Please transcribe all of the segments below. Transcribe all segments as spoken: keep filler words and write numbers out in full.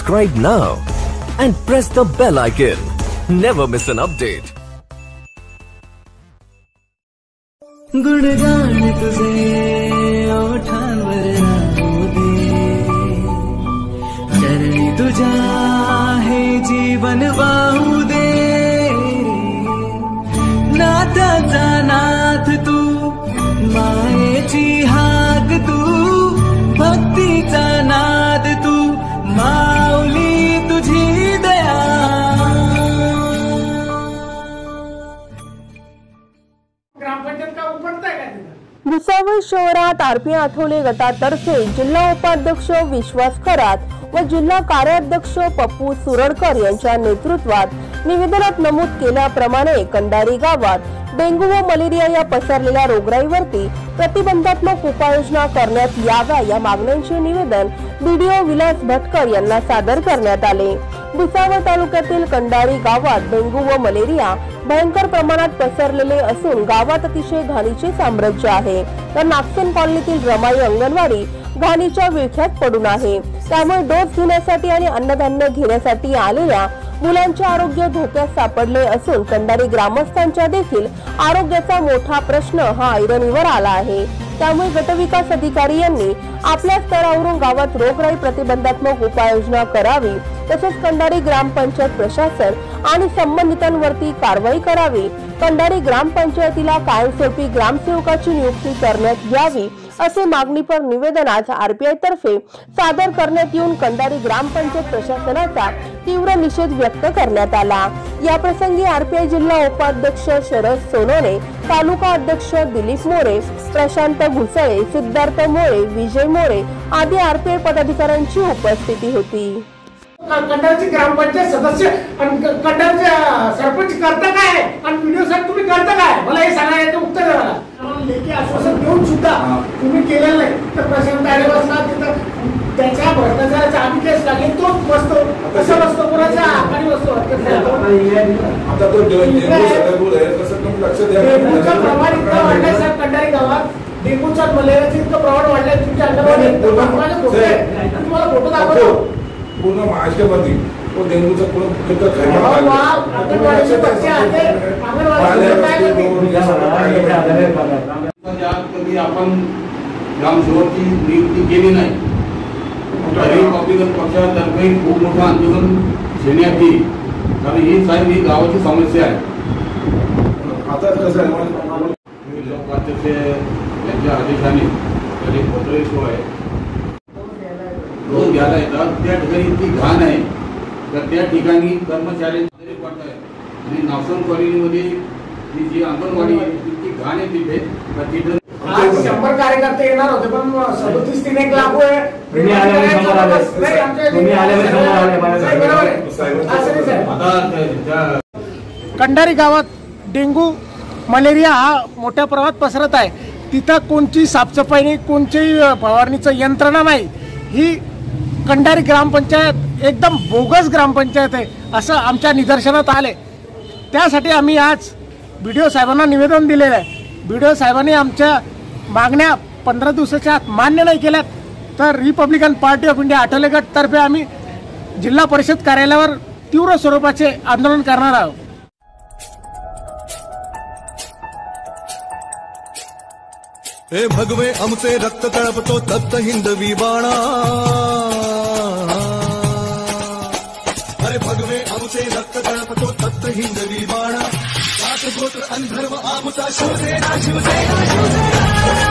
subscribe now and press the bell icon. Never miss an update. गुणगान तुझे ओठांवर राहू दे, चरणी तुझ्या हे जीवन वाहू दे। नाथाचा नाथ तू, मायेची हाक तू, भक्तीचा नाद तू, माऊली तुझी दया। भुसावळ शहरात आरपी आठवले गटातर्फे जिल्हा उपाध्यक्ष विश्वास खरात व जिल्हा कार्याध्यक्ष पप्पू सुरडकर यांच्या नेतृत्वात निवेदनात नमूद केल्याप्रमाणे कंडारी गावात डेंग्यू व मलेरिया या पसरलेल्या रोगराईवरती प्रतिबंधात्मक उपाययोजना करण्यात याव्या या मागण्यांचे निवेदन बीडीओ विलास भटकर यांना सादर करण्यात आले। भुसावळ तालुक्यातील कंडारी गावात डेंग्यू व मलेरिया भयंकर प्रमाणात पसरलेले असून गावात अतिशय घाणीचे साम्राज्य आहे। तर नागसेन कॉलनीतील रमाई अंगणवाडी घाणीच्या विळख्यात पडून आहे। त्यामुळे डोस घेण्यासाठी आणि अन्नधान्य घेण्यासाठी आलेल्या मुलांचे आरोग्य धोक्यात सापडले असून कंडारी ग्रामस्थांच्या देखील आरोग्याचा मोठा प्रश्न हा ऐरणीवर आला आहे। त्यामुळे गटविकास अधिकारी यांनी आपल्या स्तरावरून गावात रोगराई प्रतिबंधात्मक उपाययोजना करावी, तसेच कंडारी ग्रामपंचायत प्रशासन आणि संबंधितांवरती कारवाई करावी। कंडारी ग्रामपंचायतीला कायमस्वरूपी ग्रामसेवकाची नियुक्ती करण्यात यावी असे मागणीपर निवेदन आज आरपीआय तर्फे सादर करण्यात येऊन कंडारी ग्रामपंचायत प्रशासनाचा तीव्र निषेध व्यक्त करण्यात आला। या प्रसंगी आरपीआय जिल्हा उपाध्यक्ष शरद सोनोने, तालुका अध्यक्ष दिलीप मोरे, प्रशांत घुसळे, सिद्धार्थ मोरे, विजय मोरे आदी आरपीआय पदाधिकाऱ्यांची उपस्थिती होती। कंडारची ग्रामपंचायत सदस्य आणि कंडारचे सरपंच करता काय आणि व्हिडिओ साहेब तुम्ही करता काय, मला हे सांगा, याचं उत्तर द्या मला। लेखी आश्वासन देऊन सुद्धा तुम्ही केलेलं नाही तर प्रशांत आलेपासून तिथं त्याच्या भ्रष्टाचाराचा आम्ही केस लागेल तो बसतो, कसं बसतो, कोणाच्या हाताने बसतो। आता तो डेंग्यू आहे तसं तुम्ही लक्ष द्या। डेंग्यूचं प्रमाण इतकं वाढलंय साहेब कंडारी गावात, डेंग्यूचा मलेरियाचं इतकं प्रमाण वाढलंय। तुमच्या अंगणवाडी तुम्हाला फोटो दाखवतो पूर्ण महाराष्ट्रामध्ये तो डेंग्यूचा पूर्ण कधी आपण ग्रामसेवकाची नियुक्ती केली नाही, तरी रिपब्लिकन पक्षातर्फे खूप मोठं आंदोलन छेडण्यात येईल, कारण ही साहेब ही गावाची समस्या आहे। आता कसं आहे, लोकाध्यक्ष यांच्या आदेशाने तरी पत्रशिवाय रोज घ्यायला येतात, त्या ठिकाणी इतकी घाण आहे तर त्या ठिकाणी कर्मचारी पडत आहे। आणि नागसेन कॉलनीमध्ये ती जी अंगणवाडी इतकी घाण आहे तिथे तिथे आज शंभर कार्यकर्ते येणार होते पण सदोतीस तीन एक लाख कंडारी गावात डेंग्यू मलेरिया हा मोठ्या प्रमाणात पसरत आहे। तिथं कोणची साफसफाई नाही, कोणची फवारणीचं यंत्रणा नाही। ही कंडारी ग्रामपंचायत एकदम बोगस ग्रामपंचायत आहे असं आमच्या निदर्शनात आले। त्यासाठी आम्ही आज बीडीओ साहेबांना निवेदन दिलेलं आहे। बीडीओ साहेबांनी आमच्या मागण्या पंधरा दिवसाच्या आत मान्य नाही केल्यात तर रिपब्लिकन पार्टी ऑफ इंडिया आठवले गट तर्फे आम्ही जिल्हा परिषद कार्यालयावर तीव्र स्वरूपाचे आंदोलन करणार आहोत। हे भगवे आमचे रक्त तळपतो तप्त हिंदवी बाणा, अरे भगवे आमचे रक्त तळपतो तप्त हिंदवी बाणा, जात गोत्र आणि धर्म आमचा शिवसेना शिवसेना शिवसेना।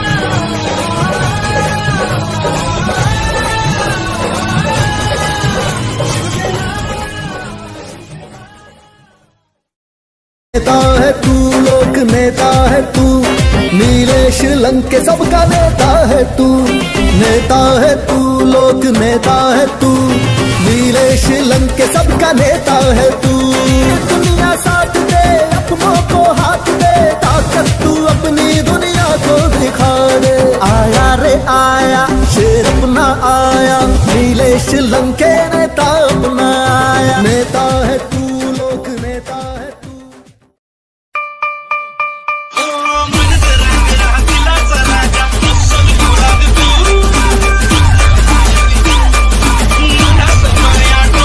नेता है तू, लोक नेता है तू, नीलेश लंके सबका नेता है तू। नेता है तू, लोक नेता है तू, नीलेश लंके सबका नेता है तू। दुनिया साथ दे, अपनों को हाथ दे, ताकत तू अपनी दुनिया को दिखा दे। आया रे आया शेर अपना आया, नीलेश लंके नेता अपना आया। नेता है तू, लोक नेता है तू। Yeah.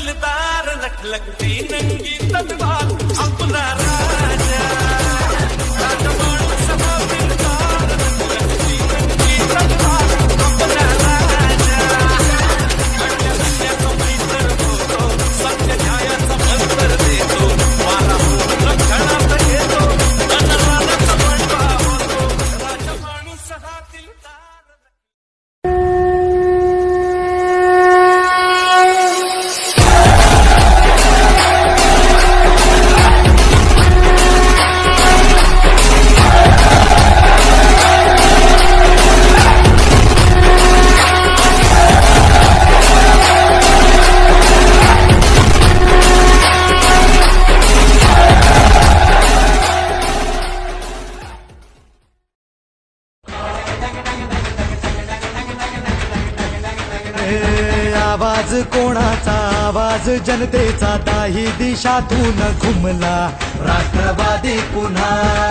दिलदार लखलखती नंगी तलवार अपना राजा राजमाणू सभा दिलदार लखलखती नंगी तलवार अपना राजा अड्या अड्याचा मैत्र होतो सत्य न्यायाचा मंत्र देतो वारा लक्षणात येतो अनराधाचा बनवा होतो राजमाणू सभा दिलदार. आवाज कोणाचा आवाज जनतेचा दाही दिशातून घुमला राष्ट्रवादी पुन्हा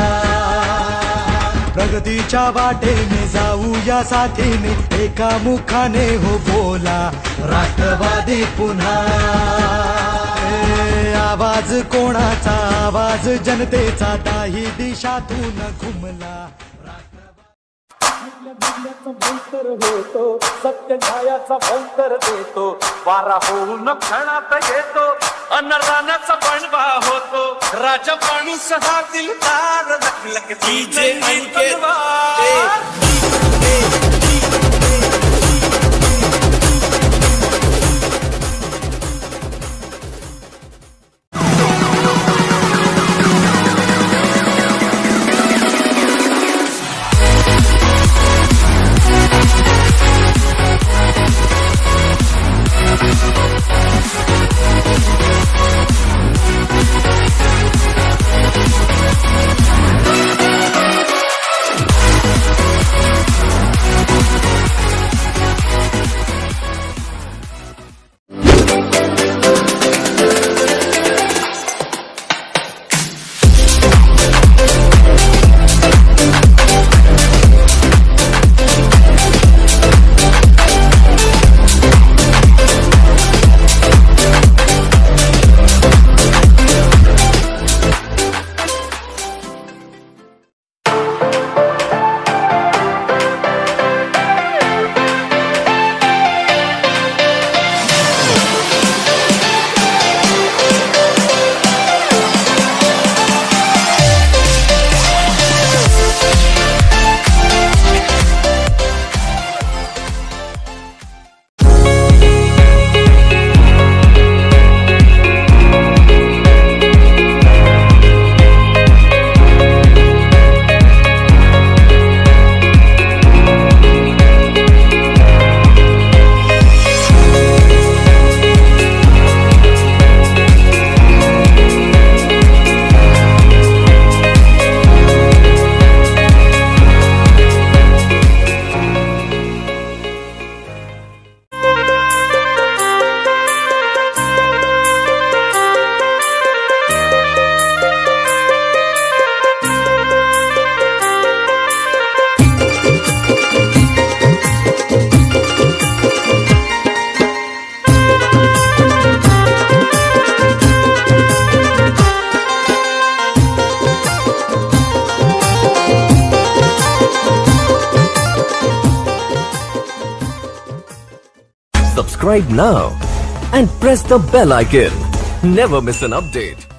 प्रगतीच्या वाटेने जाऊया साथीने एका मुखाने हो बोला राष्ट्रवादी पुन्हा. आवाज कोणाचा आवाज जनतेचा दाही दिशातून घुमला मंत्र होतो सत्य न्यायाचा मंत्र देतो वारा होऊन क्षणात येतो अनरानाचा बनवा होतो राजमाणू सहा दिलदार लखलखती नंगी तलवार. Subscribe now and press the bell icon. Never miss an update.